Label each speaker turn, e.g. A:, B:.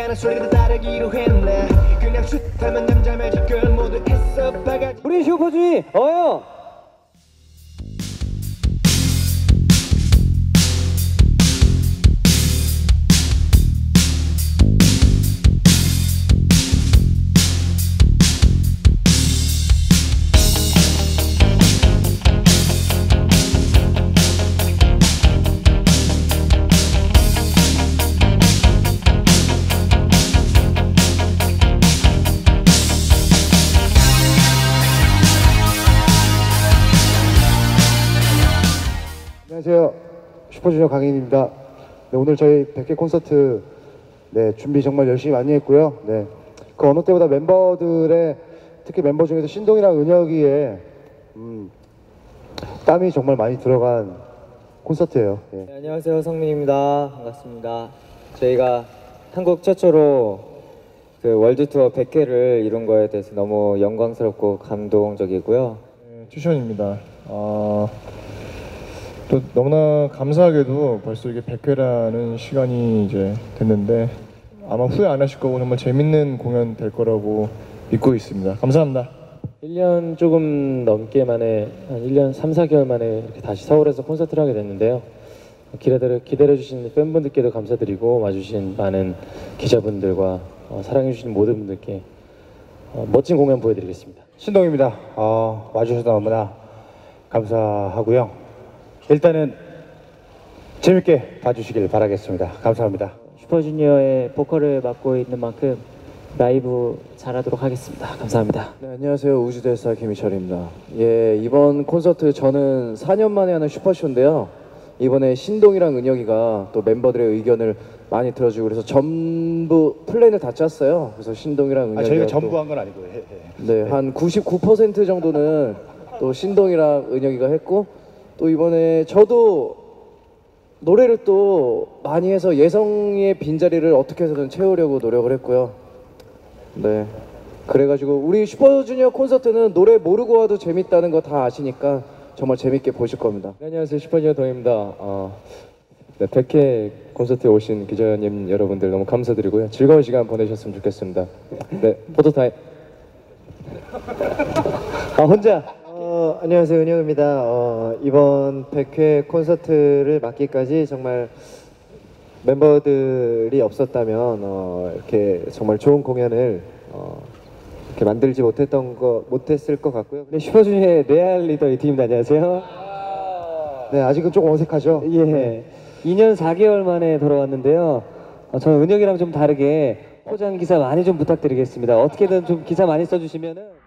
A: 나는 소리를 따르기로 했네. 그냥 슛하면 남자 매직걸 모두 애써 박아지.
B: 우리 슈퍼주니 어요.
C: 안녕하세요. 슈퍼주니어 강인입니다. 네, 오늘 저희 100개 콘서트 준비 정말 열심히 많이 했고요. 그 어느 때보다 멤버들의 특히 멤버 중에서 신동이랑 은혁이의 땀이 정말 많이 들어간 콘서트예요.
B: 네, 안녕하세요, 성민입니다. 반갑습니다. 저희가 한국 최초로 그 월드 투어 100회를 이룬 거에 대해서 너무 영광스럽고 감동적이고요.
D: 튜션입니다. 또 너무나 감사하게도 벌써 이게 100회라는 시간이 이제 됐는데 아마 후회 안 하실 거고 정말 재밌는 공연 될 거라고 믿고 있습니다. 감사합니다.
E: 1년 조금 넘게 만에 한 1년 3, 4개월 만에 이렇게 다시 서울에서 콘서트를 하게 됐는데요. 기다려주신 팬분들께도 감사드리고 와주신 많은 기자분들과 사랑해주신 모든 분들께 멋진 공연 보여드리겠습니다.
C: 신동입니다. 와주셔서 너무나 감사하고요. 일단은 재밌게 봐주시길 바라겠습니다. 감사합니다.
F: 슈퍼주니어의 보컬을 맡고 있는 만큼 라이브 잘하도록 하겠습니다. 감사합니다.
G: 네, 안녕하세요. 우주대스타 김희철입니다. 이번 콘서트 저는 4년 만에 하는 슈퍼쇼인데요. 이번에 신동이랑 은혁이가 또 멤버들의 의견을 많이 들어주고 그래서 전부 플랜을 다 짰어요. 그래서 신동이랑 은혁이가
C: 저희가 전부 한 건 아니고요.
G: 네, 한 99% 정도는 또 신동이랑 은혁이가 했고 또 이번에 저도 노래를 또 많이 해서 예성이의 빈자리를 어떻게 해서든 채우려고 노력을 했고요. 네, 그래가지고 우리 슈퍼주니어 콘서트는 노래 모르고 와도 재밌다는 거 다 아시니까 정말 재밌게 보실 겁니다.
E: 네, 안녕하세요, 슈퍼주니어 동입니다. 100회 콘서트에 오신 기자님 여러분들 너무 감사드리고요. 즐거운 시간 보내셨으면 좋겠습니다. 네, 포토타임.
B: 혼자. 안녕하세요, 은혁입니다. 이번 100회 콘서트를 맡기까지 정말 멤버들이 없었다면 이렇게 정말 좋은 공연을 이렇게 만들지 못했을 것 같고요. 네, 슈퍼주니어의 레알 리더 이팀입니다. 안녕하세요.
C: 네, 아직은 조금 어색하죠?
B: 예. 2년 4개월 만에 돌아왔는데요. 저는 은혁이랑 좀 다르게 포장 기사 많이 좀 부탁드리겠습니다. 어떻게든 좀 기사 많이 써주시면은.